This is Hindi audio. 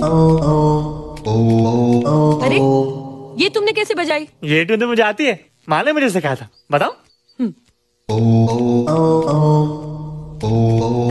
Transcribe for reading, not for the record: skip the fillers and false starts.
अरे ये तुमने कैसे बजाई? ये ट्यून तो मुझे आती है, माँ ने मुझे सिखाया था। बताओ।